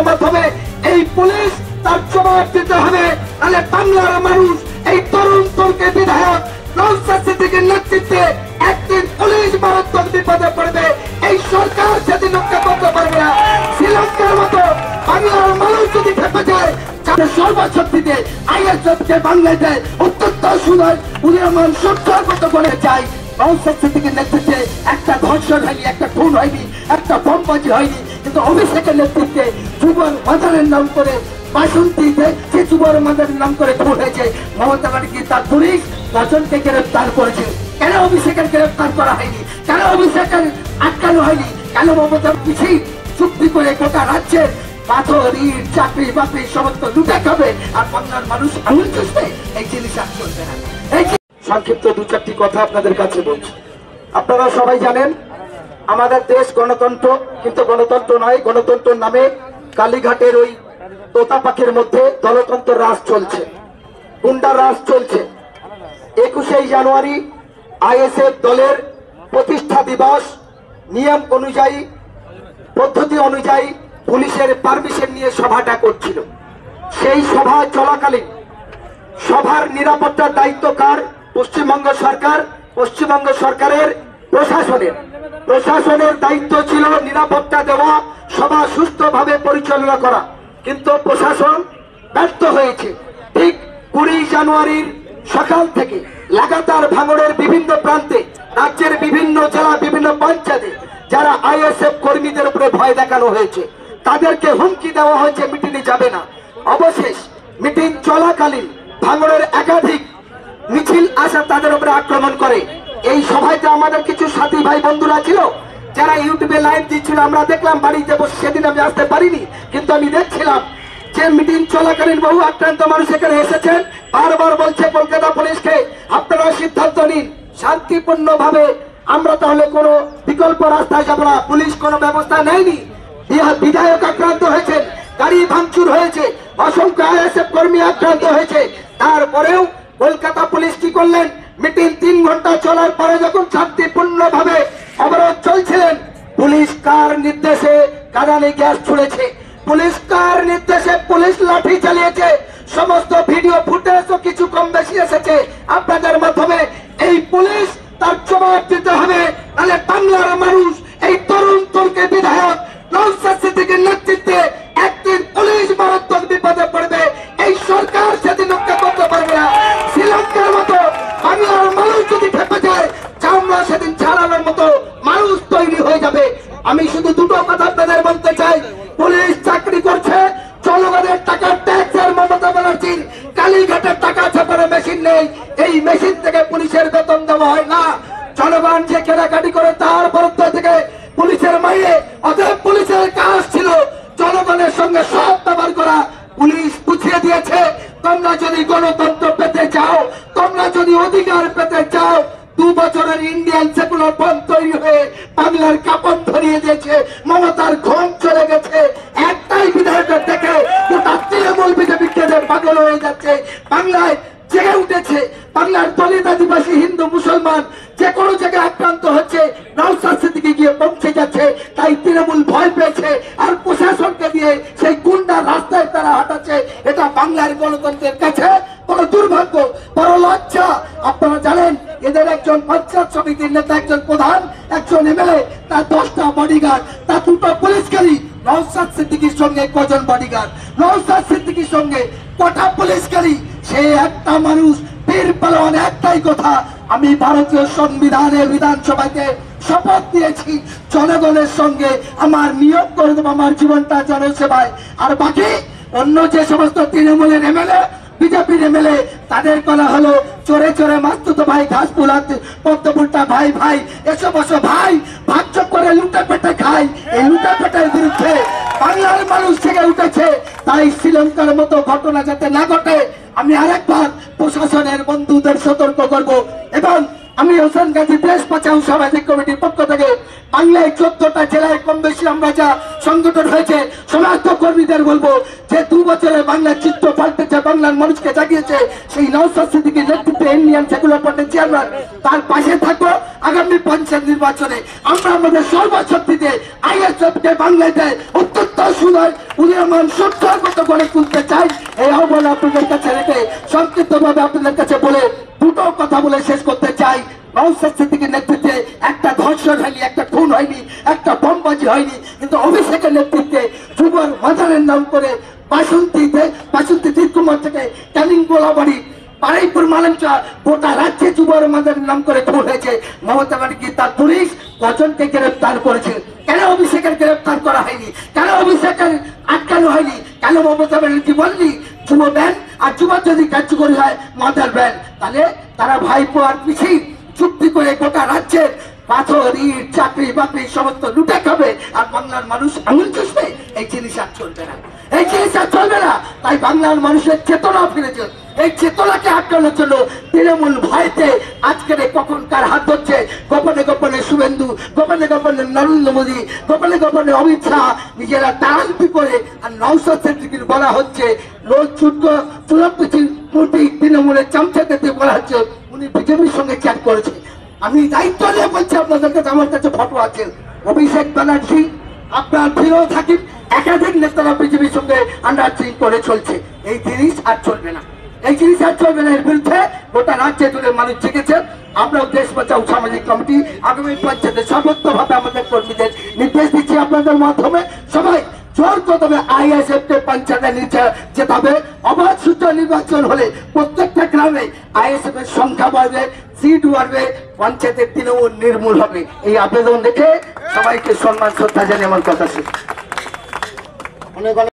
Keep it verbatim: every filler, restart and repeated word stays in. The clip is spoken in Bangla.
শ্রীলঙ্কার মাধ্যমে এই পুলিশ তার জবাব দিতে হবে। তাহলে বাংলার মানুষ এই তরুণ তরুণকে বিধায়ক নওশাদ সিদ্দিকীর নেতৃত্বে একদিন পুলিশ মারাত্মক বিপদে পড়বে। এই সরকার সেদিন রক্ষা করতে পারবে না। শ্রীলঙ্কার মতো বাংলার মানুষ যদি খেপে যায়, সর্বশক্তিতে আইএসএফকে বাংলাদেশে অত্যন্ত সুন্দর উদীয়মান সরকার মতো করে চাই। নওশাদ সিদ্দিকীর নেতৃত্বে একটা ধর্ষণ হয়নি, একটা খুন হয়নি, একটা বোমবাজি হয়নি, কিন্তু অভিষেকের নেতৃত্বে যুবর মাদারের নাম করে বাসন্তীতে যে যুবর মাদারের নাম করে খুন হয়েছে। মমতা ব্যানার্জি তার পুলিশ দশজনকে গ্রেফতার করেছে। কেন অভিষেকের গ্রেফতার করা হয়নি? কেন অভিষেকের আটকানো হয়নি? কেন মমতা পিছিয়ে চুক্তি করে গোটা রাজ্যের পাথর ইট চাকরি বাকরি সমস্ত লুটে খাবে আর বাংলার মানুষ আঙুল চুষবে? এই জিনিস আর চলবে না। এই সংক্ষিপ্ত দু চারটি কথা আপনাদের কাছে বলছি। আপনারা সবাই জানেন আমাদের দেশ গণতন্ত্র, কিন্তু গণতন্ত্র নয়, গণতন্ত্রের নামে কালীঘাটের ওই তোতা পাখির মধ্যে দলতন্ত্র রাজ চলছে, গুন্ডা রাজ চলছে। একুশে জানুয়ারি আইএসএফ দলের প্রতিষ্ঠা দিবস নিয়ম অনুযায়ী পদ্ধতি অনুযায়ী পুলিশের পারমিশন নিয়ে সভাটা করছিল। সেই সভা চলাকালীন সভার নিরাপত্তার দায়িত্ব কার? পশ্চিমবঙ্গ সরকার। পশ্চিমবঙ্গ সরকারের প্রশাসনের প্রশাসনের দায়িত্ব ছিল নিরাপত্তা দেওয়া, সভা সুষ্ঠুভাবে পরিচালনা করা, কিন্তু প্রশাসন ব্যর্থ হয়েছে। ঠিক কুড়ি জানুয়ারির সকাল থেকে লাগাতার ভাঙড়ের বিভিন্ন প্রান্তে, রাজ্যের বিভিন্ন জেলা, বিভিন্ন পঞ্চায়েতে যারা আইএসএফ কর্মীদের উপরে ভয় দেখানো হয়েছে, তাদেরকে হুমকি দেওয়া হয়েছে মিটিংয়ে যাবে না। অবশেষ মিটিং চলাকালীন ভাঙড়ের একাধিক মিছিল আসা তাদের উপরে আক্রমণ করে। এই সভাতে আমাদের কিছু সাথী ভাই বন্ধুরা ছিল যারা ইউটিউবে লাইভ দিচ্ছিল, আমরা দেখলাম। বাড়িতে বসে সেদিন আমি আসতে পারিনি, কিন্তু আমি দেখছিলাম যে মিটিং চলাকালীন বহু আক্রান্ত মানুষ এখানে এসেছেন। বারবার বলছে কলকাতা পুলিশকে, আপনারা সিদ্ধান্ত নিন শান্তিপূর্ণ ভাবে, আমরা তাহলে কোনো বিকল্প রাস্তায় যাব না। পুলিশ কোনো ব্যবস্থা নেয়নি। বিধায়ক আক্রান্ত হয়েছেন, গাড়ি ভাঙচুর হয়েছে, অসংখ্য আইএসএফ কর্মী আক্রান্ত হয়েছে। তারপরেও কলকাতা পুলিশ কি করলেন? মিটিং তিন ঘন্টা চলার পরে যখন শান্তিপূর্ণ ভাবে অবরোধ চলছিলেন, পুলিশ কার নির্দেশে কাঁদানে গ্যাস ছুড়েছে, পুলিশ কার নির্দেশে পুলিশ লাঠি চালিয়েছে, সমস্ত ভিডিও ফুটেজও কিছু কম বেশি এসেছে আপনাদের মাধ্যমে। এই পুলিশ তার জবাব দিতে হবে। তাহলে বাংলার মানুষ এই তরুণ তরুণকে বিধায়ক নওশাদ সিদ্দিকীর নেতৃত্বে একদিন পুলিশ মারাত্মক বিপদে পড়বে। এই সরকার সেদিন রক্ষা করতে পারবে না। শ্রীলঙ্কার মতো বাংলার মানুষ যদি খেপে যায়, চামড়া সেদিন ছাড়ানোর মতো মানুষ তৈরি হয়ে যাবে। আমি শুধু দুটো কথা আপনাদের বলতে চাই। পুলিশ চাকরি করছে জনগণের টাকা, ট্যাক্সের। মমতা ব্যানার্জির কালীঘাটের টাকা ছাপানোর মেশিন নেই, এই মেশিন থেকে পুলিশের বেতন দেওয়া হয় না। জনগণ যে কেনাকাটি করে তার বরাদ্দ থেকে পুলিশের মাইনে। অতএব পুলিশের কাজ ছিল জনগণের সঙ্গে সৎ ব্যবহার করা। পুলিশ বুঝিয়ে দিয়েছে, তোমরা যদি গণতন্ত্র পেতে চাও, তোমরা যদি অধিকার পেতে চাও, দু বছরের ইন্ডিয়ান সেকুলার ফ্রন্ট তৈরি হয়ে বাংলার কাপড় ধরিয়ে দিয়েছে। মমতার ঘুম চলে গেছে। একটাই বিধায়কের থেকে গোটা তৃণমূল বিজেপি কেঁদে পাগল হয়ে যাচ্ছে। বাংলায় জেগে উঠেছে। বাংলার দলিত, আদিবাসী, হিন্দু, মুসলমান যে কোনো জায়গায় আক্রান্ত হচ্ছে, নওশাদ সিদ্দিকী গিয়ে পৌঁছে যাচ্ছে। তাই তৃণমূল ভয় পেয়েছে আর প্রশাসনকে দিয়ে সেই গুন্ডা রাস্তায় তারা হাঁটাচ্ছে। এটা বাংলার গণতন্ত্রের কাছে বড় দুর্ভাগ্য, বড় লজ্জা। আপনারা জানেন এদের একজন পঞ্চায়েত সমিতির নেতা, একজন প্রধান, একজন এমএলএ, তার দশটা বডিগার্ড, তার দুটো পুলিশকারী। নওশাদ সিদ্দিকীর সঙ্গে কজন বডিগার্ড, নওশাদ সিদ্দিকীর সঙ্গে কটা পুলিশকারী? সে একটা মানুষ, বীর পালোয়ান। একটাই কথা, আমি ভারতীয় সংবিধানের বিধানসভাতে শপথ নিয়েছি জনগণের সঙ্গে আমার নিয়োগ করে দেবো আমার জীবনটা জনসেবায়। আর বাকি অন্য যে সমস্ত তৃণমূলের এমএলএ, বিজেপির এমএলএ, তাদের করা হলো চোরে চোরে মাস্তুতো ভাই, ঘাস ফুলাত পদ্মপুরটা ভাই ভাই এসো বসো ভাই, ভাগ্য করে লুটে পেটে খাই। এই লুটে পেটের বিরুদ্ধে বাংলার মানুষ থেকে উঠেছে। তাই শ্রীলঙ্কার মতো ঘটনা যাতে না ঘটে, আমি আরেকবার প্রশাসনের বন্ধুদের সতর্ক করব এবং আমি হোসেন গাজী দেশ বাঁচাও সামাজিক কমিটির পক্ষ থেকে বাংলায় চোদ্দটা জেলায় কম বেশি আমরা যা সংগঠন হয়েছে সমস্ত কর্মীদের বলবো যে দু বছরে বাংলার চিত্র পাল্টেছে, বাংলার মানুষকে জাগিয়েছে সেই নওশাদ সিদ্দিকীর নেতৃত্বে ইন্ডিয়ান সেকুলার পার্টির চেয়ারম্যান, তার পাশে থাকবো আগামী পঞ্চায়েত নির্বাচনে। আমরা আমাদের সর্বশক্তিতে আইএসএফ কে বাংলাতে অত্যন্ত সুদয় উদীয়মান সত্যের মতো গড়ে তুলতে চাই। এই আহ্বান আপনাদের কাছে রেখে সংক্ষিপ্ত ভাবে আপনাদের কাছে বলে দুটো কথা বলে শেষ করতে চাই। নওশাদ সিদ্দিকীর নেতৃত্বে একটা ধর্ষণ হয়নি, একটা খুন হয়নি, একটা বোমবাজি হয়নি, কিন্তু অভিষেকের নেতৃত্বে যুবর মাজারের নাম করে বাসন্তীতে বাসন্তী তীরকুমার থেকে ক্যানিং গোলাবাড়ি বারুইপুর মালঞ্চা গোটা রাজ্যে যুবর মাজারের নাম করে খুন হয়েছে। মমতা ব্যানার্জি তার পুলিশ কজনকে গ্রেফতার করেছে, কেন অভিষেকের গ্রেফতার করা হয়নি, কেন অভিষেকের আটকানো হয়নি, কেন মমতা ব্যানার্জি বললি যুব ব্যান আর যুব যদি কার্যকরী হয় মাদার ব্যান, তাহলে তারা ভাইপো আর পিছিয়ে চুক্তি করে গোটা রাজ্যের পাথর ইট চাকরি বাকরি সমস্ত লুটে খাবে আর বাংলার মানুষ আঙুল চুষবে। এই জিনিস আর চলবে না, এই জিনিস আর চলবে না। তাই বাংলার মানুষের চেতনা ফিরেছে, এই চেতনাকে আটকানোর জন্য তৃণমূল ভয়তে আজকের কখনকার হাত ধরছে গোপনে গোপনে শুভেন্দু, গোপনে গোপনে নরেন্দ্র মোদী, গোপনে গোপনে অমিত শাহ নিজেরা তারান্তি করে। আর নওশাদ সিদ্দিকীর বলা হচ্ছে রোজ চুটক চুরাপিচির মূর্তি তৃণমূলের চামচাতে বলা হচ্ছে উনি বিজেপির সঙ্গে চ্যাট করেছে। আমি দায়িত্ব নিয়ে বলছি আপনাদের কাছে, আমার কাছে ফটো আছে। অভিষেক ব্যানার্জি আপনার ফিরেও থাকি একাধিক নেতারা বিজেপির সঙ্গে আন্ডারস্ট্যান্ডিং করে চলছে। এই জিনিস আর চলবে না, এই জিনিস আর চলবে না। এর বিরুদ্ধে গোটা রাজ্যে জুড়ে মানুষ জেগেছে। আমরাও দেশ বাঁচাও সামাজিক কমিটি আগামী পঞ্চায়েতে সর্বোচ্চভাবে আমাদের কর্মীদের নির্দেশ দিচ্ছি আপনাদের মাধ্যমে সবাই জোর কদমে আইএসএফ কে পঞ্চায়েতে নিচে যেতে হবে। অবাধ সুষ্ঠু নির্বাচন হলে প্রত্যেকটা গ্রামে আইএসএফ এর সংখ্যা বাড়বে, সিট বাড়বে, পঞ্চায়েতের তৃণমূল নির্মূল হবে। এই আবেদন দেখে সবাইকে সম্মান শ্রদ্ধা জানিয়ে আমার কথা শেষ।